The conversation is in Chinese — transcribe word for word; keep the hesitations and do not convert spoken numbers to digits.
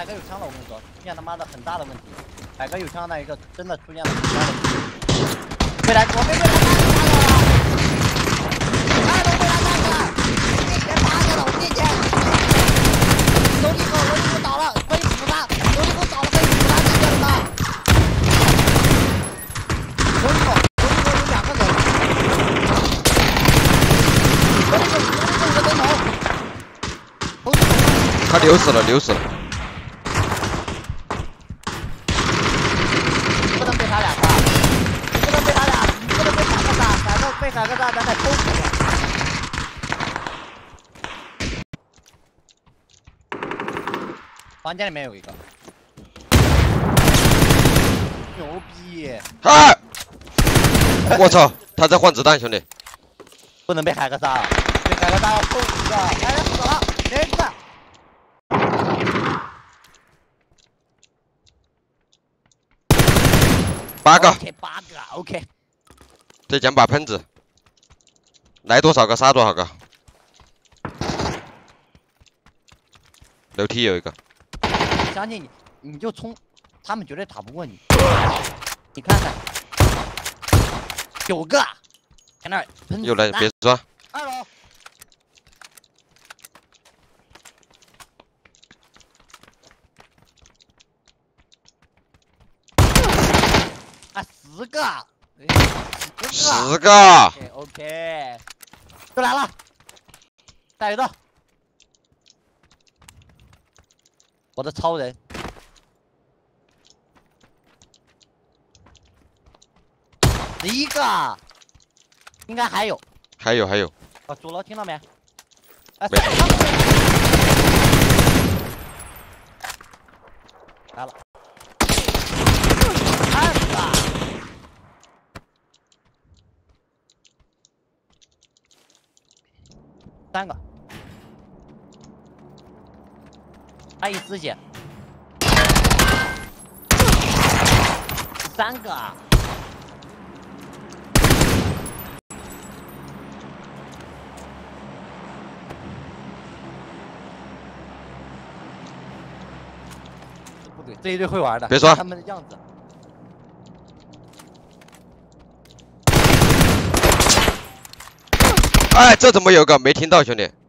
个有枪了，我跟你说，出现他妈的很大的问题。百个有枪那一个真的出现了很大的问题。未来，我被未来打死了！哎，都被他打死了！别打死了，我进去！楼梯口，楼梯口倒了，可以补他！楼梯口倒了，可以补他，听见了吗？楼梯口，楼梯口有两个人。楼梯口，楼梯口有个灯头。 他溜死了，溜死了。 被哪个炸弹在偷袭？房间里面有一个，牛逼！ 哎！我操，他在换子弹，兄弟！ 不能被海哥杀了，被海哥杀要扣一个，海哥死了，没事。 八个。 OK， 八个 ，OK。 这将把喷子，来多少个杀多少个。楼梯有一个， 相信你，你就冲，他们绝对打不过你。你看看，九个，在那儿喷子。 又来，别抓。 二楼。啊，十个。 十个 ，OK OK， 又来了，带一个，我的超人，十一个，应该还有， 还有还有， 啊，主楼听到没？哎， 没来了，二个。 三个，还一丝血，三个，不对，这一队会玩的， 别说他们的样子。 哎，这怎么有个没听到，兄弟？